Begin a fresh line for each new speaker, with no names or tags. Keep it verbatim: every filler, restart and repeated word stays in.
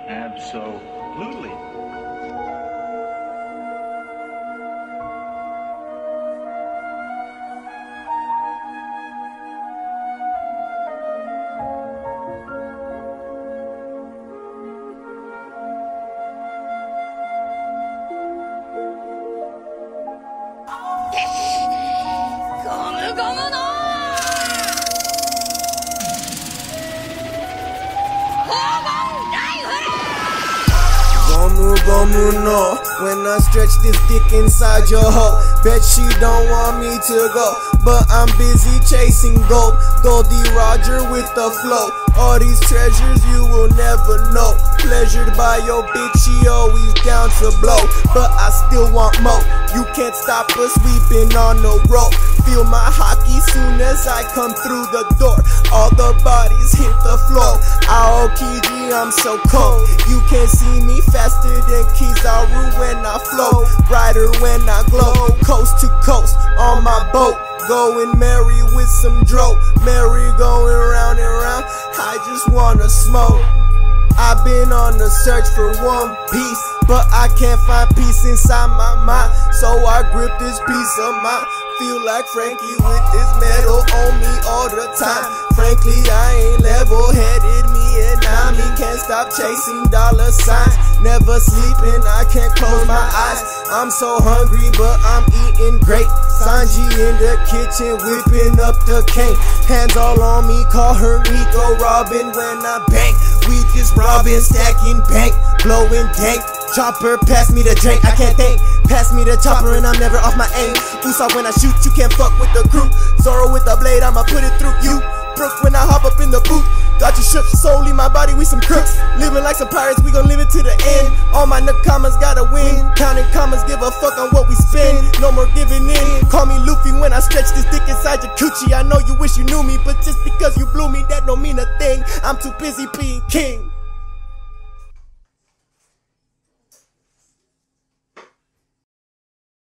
Absolutely.
Gomu Gomu no, when I stretch this dick inside your hole. Bet she don't want me to go, but I'm busy chasing gold. Goldie Roger with the flow. All these treasures you will never know. Pleasured by your bitch, she always down to blow, but I still want more. You can't stop us, we've been on the road. Feel my hockey soon as I come through the door. All the bodies hit the floor. Aokiji, I'm so cold. You can't see me faster than Kizaru when I flow. Brighter when I glow. Coast to coast on my boat. Going merry with some dro. Merry going round and round. I just wanna smoke. I've been on the search for one piece, but I can't find peace inside my mind. So I grip this piece of mind. Feel like Frankie with this metal on me all the time. Frankly, I ain't level-headed, me and Nami can't stop chasing dollar signs. Never sleeping, I can't close my eyes. I'm so hungry, but I'm eating great. Sanji in the kitchen, whipping up the cane. Hands all on me, call her Nico Robin when I bang. We just robbing, stacking bank, blowing dank. Chopper, pass me the drink, I can't think. Pass me the chopper and I'm never off my aim. Usopp when I shoot, you can't fuck with the crew. Zoro with the blade, I'ma put it through you. Brook when I hop up in the booth. Got you shook, solely my body, we some crooks. Living like some pirates, we gon' live it to the end. All my nakamas gotta win. Counting commas, give a fuck on what we spend. No more giving in. Call me Luffy when I stretch this dick inside your coochie. I know you wish you knew me, but just because you blew me, that don't mean a thing. I'm too busy being king.